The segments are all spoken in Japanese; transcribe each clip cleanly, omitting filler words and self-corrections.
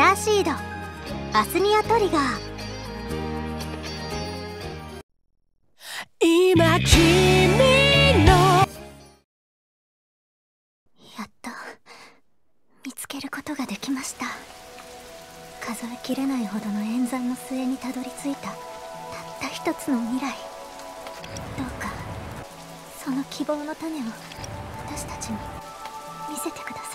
ーシード、アスニアトリガー。 今君のやっと見つけることができました。数えきれないほどの演算の末にたどり着いたたった一つの未来。どうかその希望の種を私たちに見せてください。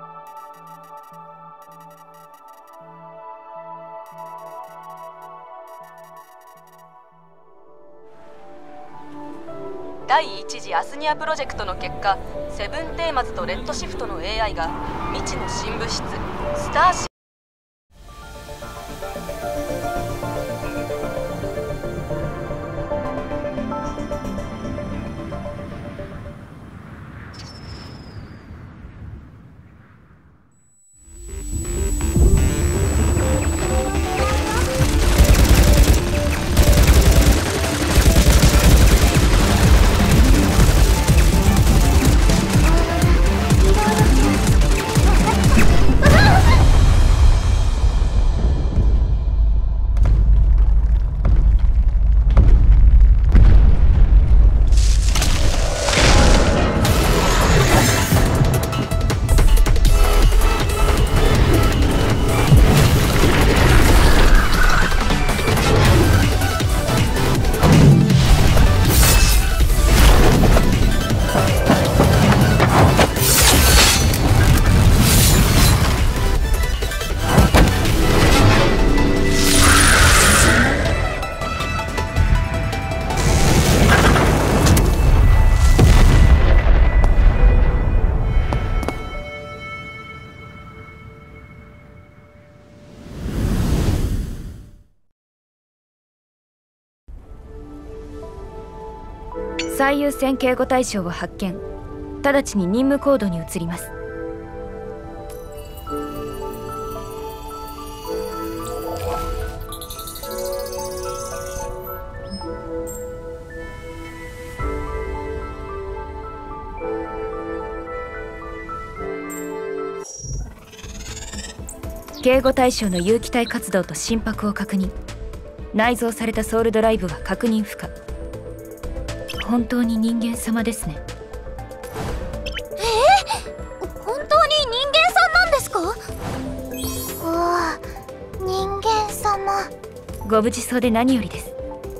第一次アスニアプロジェクトの結果、セブンテーマズとレッドシフトの AI が未知の新物質スターシ最優先警護対象を発見。直ちに任務行動に移ります。警護対象の有機体活動と心拍を確認。内蔵されたソウルドライブは確認不可。本当に人間様ですね。 本当に人間さんなんですか？わあ、人間様。 ご無事そうで何よりです。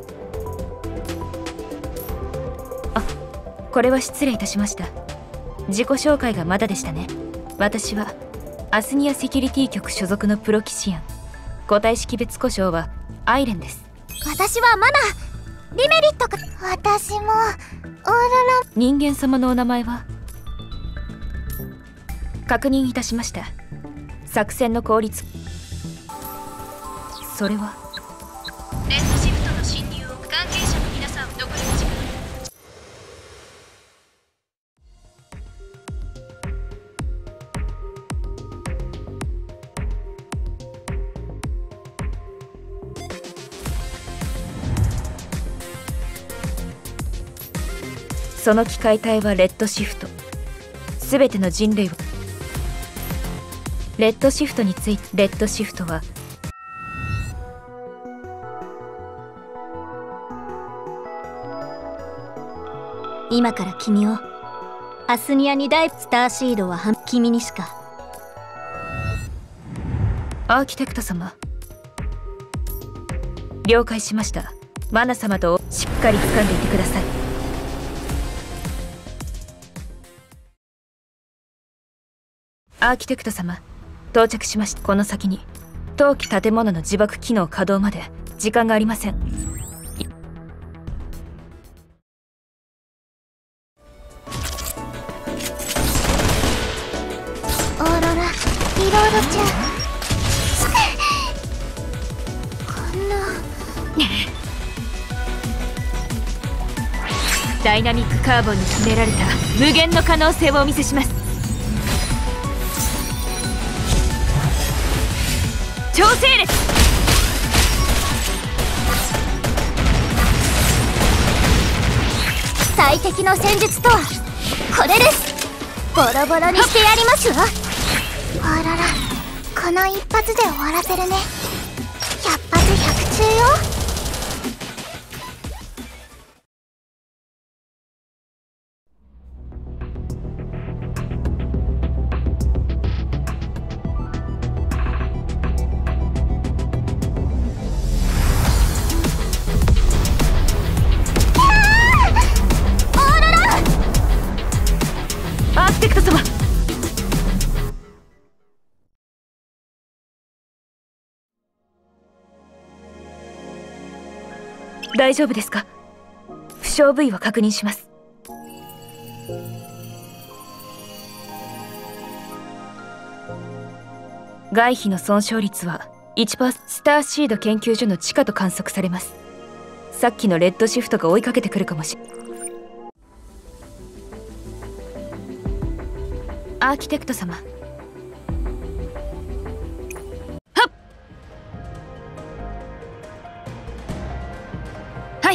あ、これは失礼いたしました。自己紹介がまだでしたね。私はアスニアセキュリティ局所属のプロキシアン。個体識別呼称はアイレンです。 私はマナ、リメリットか。私もオーロラ。 人間様のお名前は？確認いたしました。作戦の効率。それはレッドシフトの侵入を関係者の皆さん残りの時間。その機械体はレッドシフト。すべての人類をレッドシフトについて。レッドシフトは今から君をアスニアにダイブ。スターシードは君にしか。 アーキテクト様、了解しました。マナ様としっかり掴んでいてください。アーキテクト様、到着しました。この先に当期建物の自爆機能稼働まで時間がありません。 オーロラ、リロード中。こんなダイナミックカーボンに秘められた無限の可能性をお見せします。超整列。 最適の戦術とはこれです。ボロボロにしてやりますわ。あらら、 この一発で終わらせるね。100発100中よ。 アーキテクト様、大丈夫ですか？負傷部位は確認します。外皮の損傷率は 1%。 スターシード研究所の地下と観測されます。さっきのレッドシフトが追いかけてくるかもしれない。アーキテクト様、はっ。はい。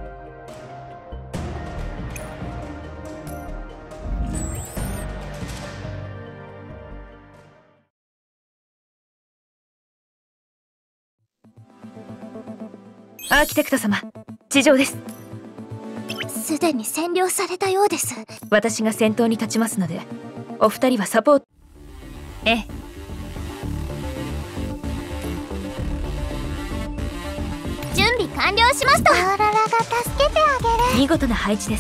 アーキテクト様、地上です。 すでに占領されたようです。 私が先頭に立ちますので、お二人はサポート。ええ。 準備完了しました。オーロラが助けてあげる。 見事な配置です。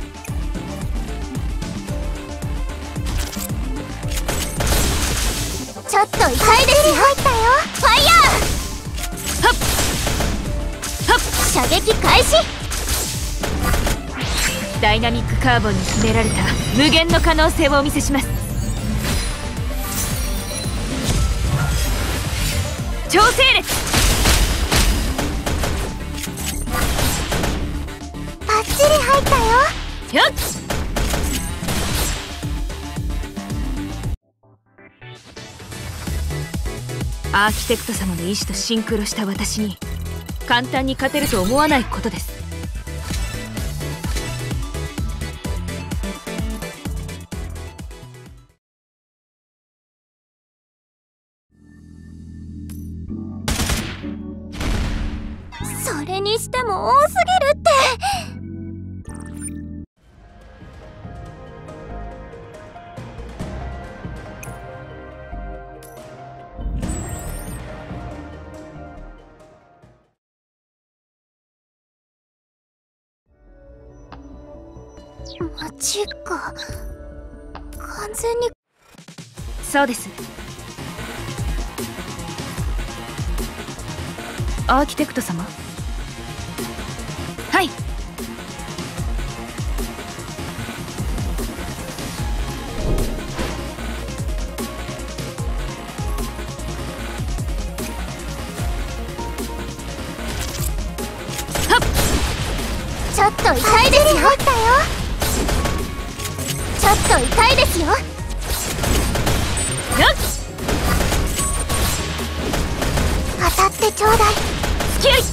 ちょっと痛いですよ。入ったよ。ファイヤー。 はっはっ。 射撃開始。 ダイナミックカーボンに秘められた無限の可能性をお見せします。超整列。 バッチリ入ったよ。 よっ。アーキテクト様の意志とシンクロした私に簡単に勝てると思わないことです。 それにしても多すぎるって。マジか。完全に。 そうです。アーキテクト様、はい。 ちょっと痛いですよ。入ったよ。ちょっと痛いですよ。 よっ。 当たってちょうだい。 付き合い。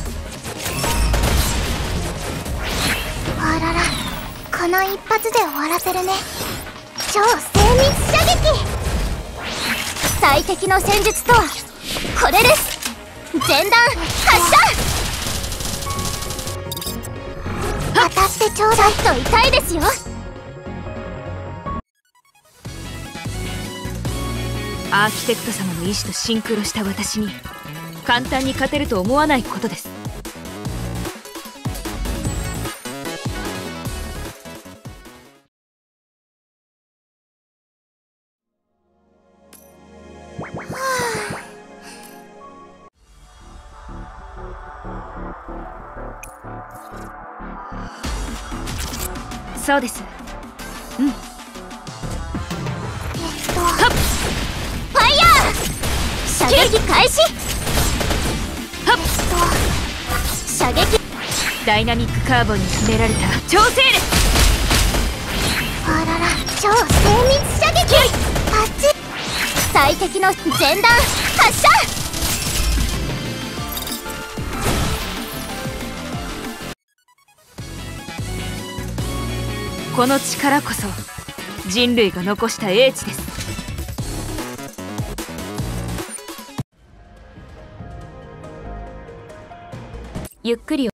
あらら、この一発で終わらせるね。超精密射撃。最適の戦術とはこれです。前段発射。当たってちょうだい。ちょっと痛いですよ。 アーキテクト様の意志とシンクロした私に簡単に勝てると思わないことです。そうです。うん。 ファイヤー。射撃開始。射撃。 ダイナミックカーボンに秘められた超整列。 あらら、超精密射撃。あっち。最適の前段発射。 この力こそ人類が残した英知です。 ゆっくり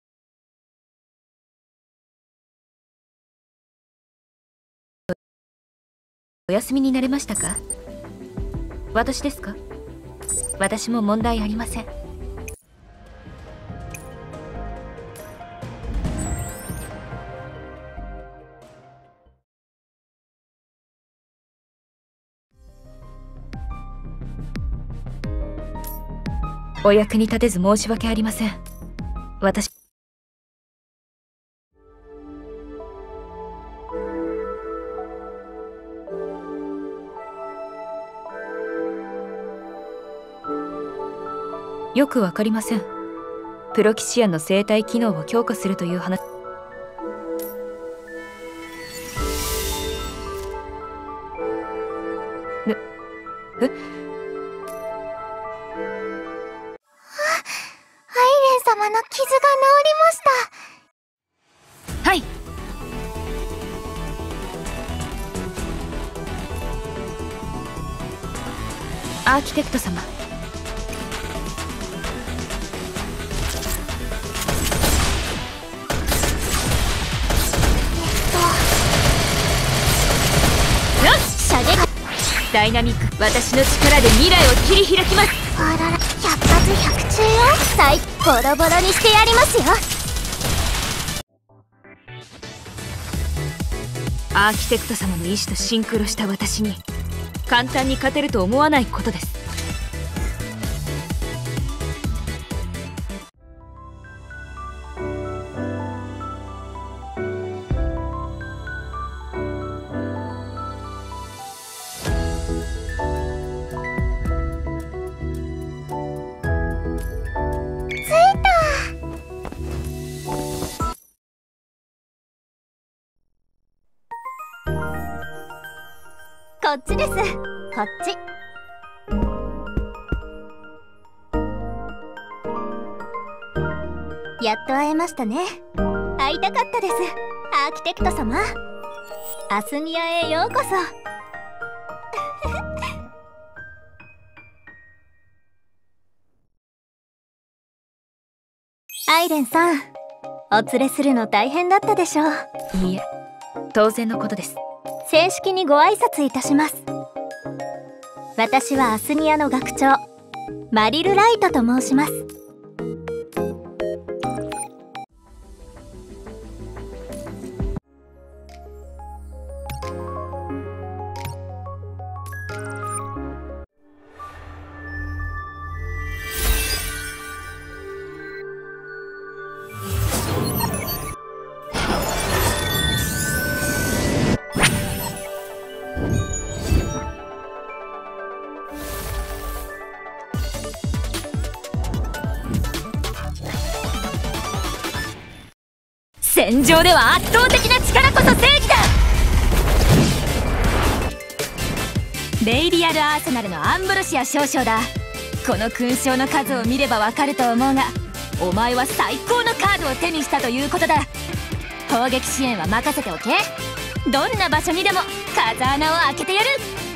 お休みになれましたか？私ですか？私も問題ありません。お役に立てず申し訳ありません。私よくわかりません。プロキシアンの生体機能を強化するという話。 アイレン様の傷が治りました。 はい。アーキテクト様、ダイナミック、私の力で未来を切り開きます。 あらら、百発百中よ。ボロボロにしてやりますよ。 アーキテクト様の意志とシンクロした私に簡単に勝てると思わないことです。 こっちです。こっち。やっと会えましたね。会いたかったです、アーキテクト様。アスニアへようこそ。アイレンさん、お連れするの大変だったでしょう。 いいえ、当然のことです。 正式にご挨拶いたします。私はアスニアの学長、マリル・ライトと申します。 戦場では圧倒的な力こそ正義だ。ベイリアル・アーセナルのアンブロシア少将だ。この勲章の数を見ればわかると思うが、お前は最高のカードを手にしたということだ。砲撃支援は任せておけ。どんな場所にでも風穴を開けてやる。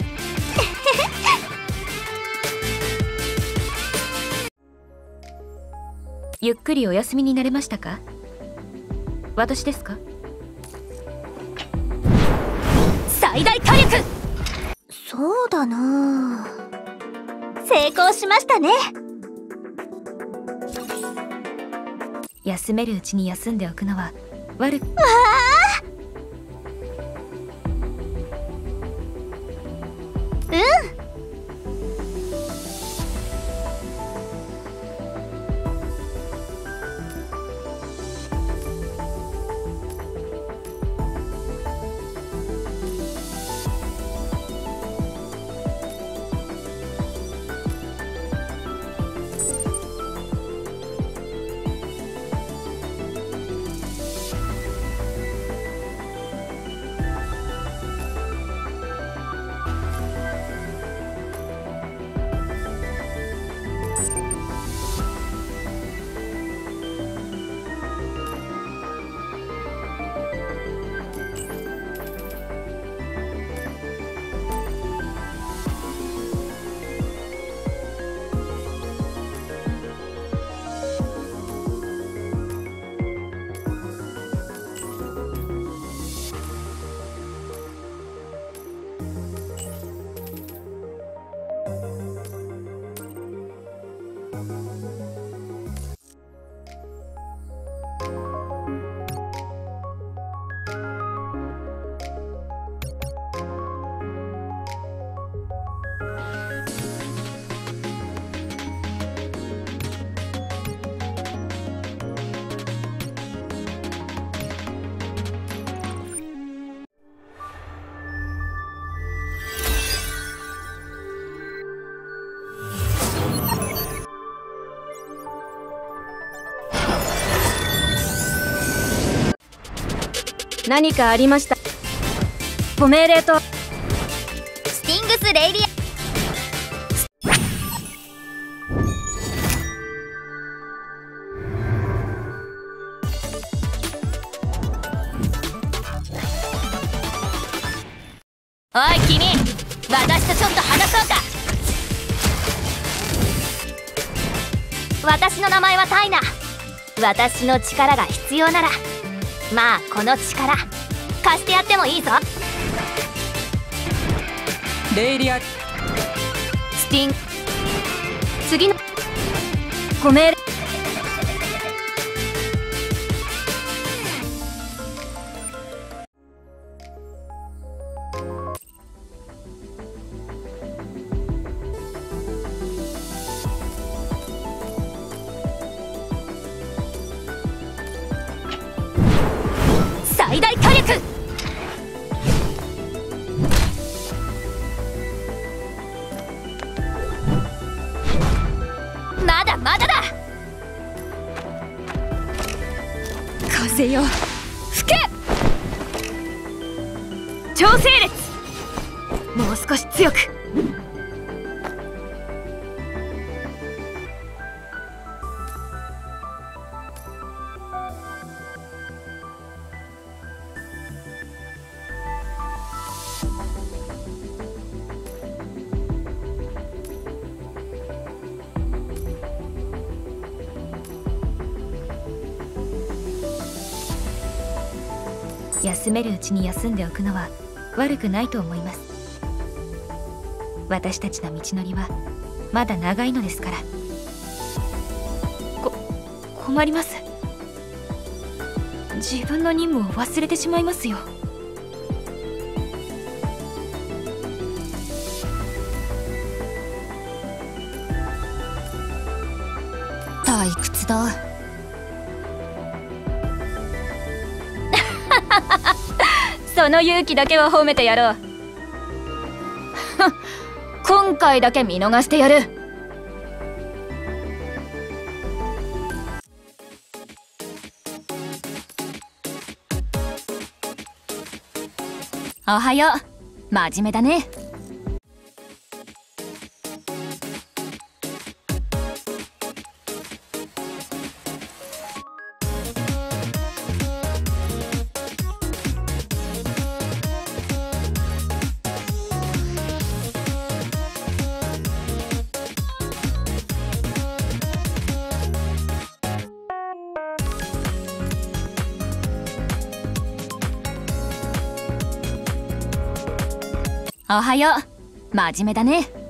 ゆっくりお休みになれましたか？私ですか？最大火力。 そうだな、成功しましたね。 休めるうちに休んでおくのは悪く。 わあ、うん。 何かありました。ご命令と。 スティングスレイリア。 おい君、私とちょっと話そうか。 私の名前はタイナ。私の力が必要なら、まあこの力貸してやってもいいぞ。 レイリア。 スティン。次のご命令。 最大火力。まだまだだ。 風よ吹け。超整列。もう少し強く。休めるうちに休んでおくのは悪くないと思います。私たちの道のりはまだ長いのですから。困ります。自分の任務を忘れてしまいますよ。 退屈だ。 その勇気だけは褒めてやろう。今回だけ見逃してやる。 おはよう。真面目だね。おはよう。真面目だね。